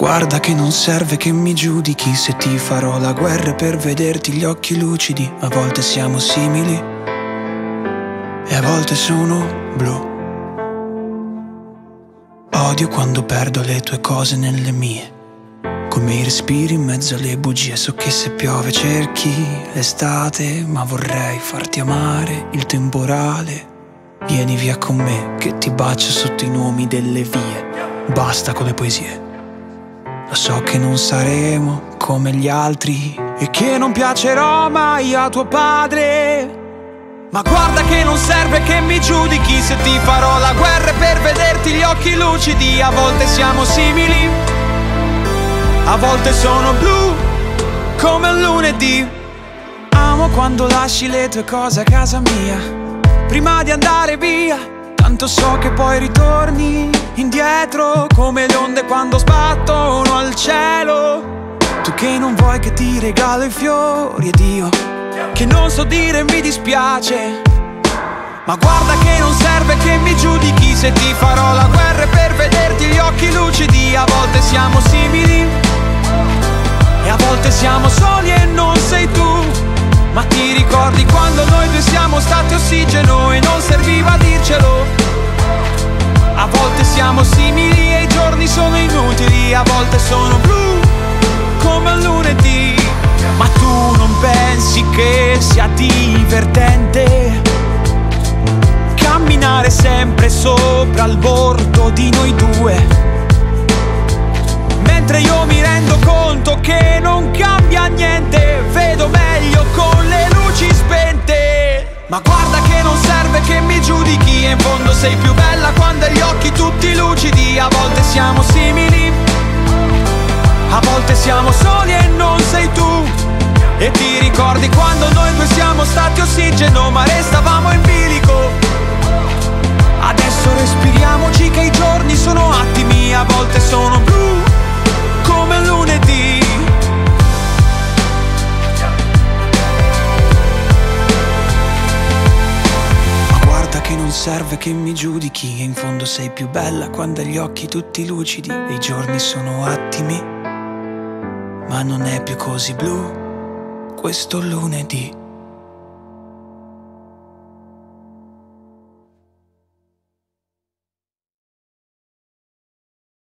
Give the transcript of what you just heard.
Guarda che non serve che mi giudichi se ti farò la guerra per vederti gli occhi lucidi. A volte siamo simili e a volte sono blu. Odio quando perdo le tue cose nelle mie, come i respiri in mezzo alle bugie. So che se piove cerchi l'estate, ma vorrei farti amare il temporale. Vieni via con me che ti bacio sotto i nomi delle vie. Basta con le poesie. Lo so che non saremo come gli altri e che non piacerò mai a tuo padre, ma guarda che non serve che mi giudichi se ti farò la guerra per vederti gli occhi lucidi. A volte siamo simili, a volte sono blu come un lunedì. Amo quando lasci le tue cose a casa mia prima di andare via. Tanto so che poi ritorni indietro come le onde quando sbattono al cielo. Tu che non vuoi che ti regalo i fiori ed io che non so dire mi dispiace, ma guarda che non serve che mi giudichi se ti farò la guerra per vederti gli occhi lucidi. A volte siamo simili e a volte siamo soli e non sei tu. Ma ti ricordi quando noi due siamo stati ossigeno e non serviva dircelo? A volte siamo simili e i giorni sono inutili, a volte sono blu come un lunedì. Ma tu non pensi che sia divertente camminare sempre sopra il bordo di noi due, mentre io mi rendo conto che non cambia niente, vedo meglio con le luci spente. Ma guarda che non serve che mi giudichi e in fondo sei più bella quando hai gli occhi tutti lucidi. A volte siamo simili, a volte siamo soli e non sei tu. E ti ricordi quando noi due siamo stati ossigeno ma restavamo in bilico? Adesso respiriamoci che i giorni sono attimi, a volte sono blu come lunedì. Ma guarda che non serve che mi giudichi e in fondo sei più bella quando hai gli occhi tutti lucidi. E i giorni sono attimi, ma non è più così blu questo lunedì.